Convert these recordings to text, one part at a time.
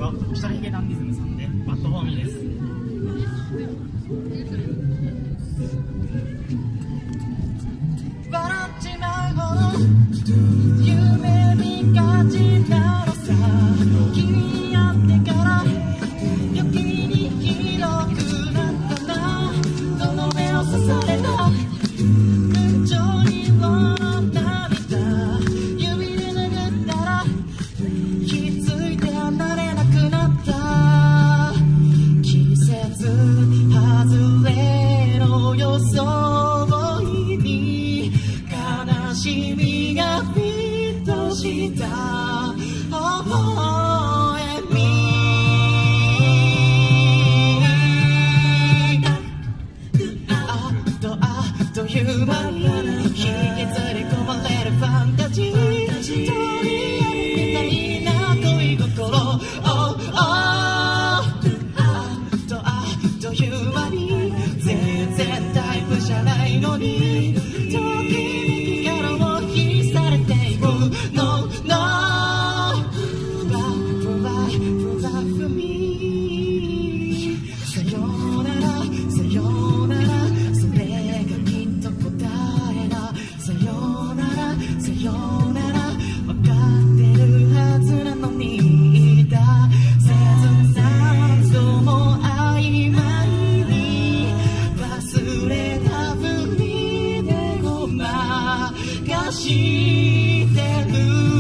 はオフィシャルヒゲダンディズムさんでバッドフォーミーです。 笑っちまうほど夢見がちなのさ、君に会ってから余計にひどくなったな。どの目を刺された群青色の涙、指で拭ったら気づいて離れなくなった。季節外れの装いに悲しみがフィットした微笑み。あっという間に引きずり込まれるファンタジー、取り合いみたいな恋心。あっという間に全然タイプじゃないのにときめきからも引されていくの。さよならさよなら、それがきっと答えだ。さよならさよなら、分かってるはずなのにだ。切な度も曖昧に忘れたふりでごまかしてる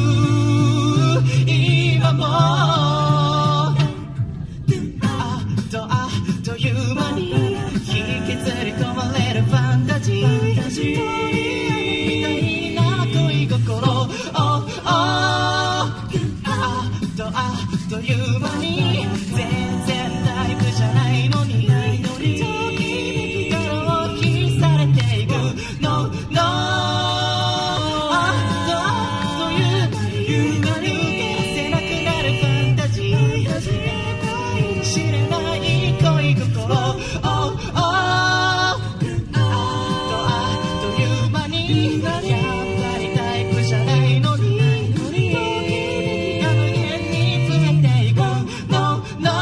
今も。あっという間に引きずり込まれるファンタジー、取り合いみたいな恋心。あっという間に全然タイプじゃないのにときめきからも引されていくの。あっという間に抜け出せなくなるファンタジー、知れない恋心。あっという間にやっぱりタイプじゃないのにときめきが無限に増えていくの。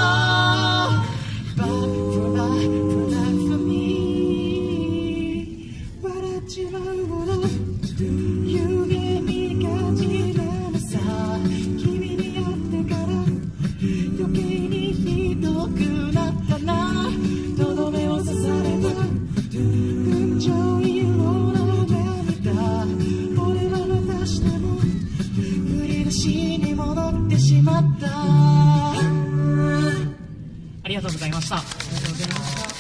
笑っちまうほど夢見がちなのさ、君に会ってから余計にひどくなったな。とどめを刺された群青色の涙、俺はまたしても振り出しに戻ってしまった。 ありがとうございました。 ありがとうございました。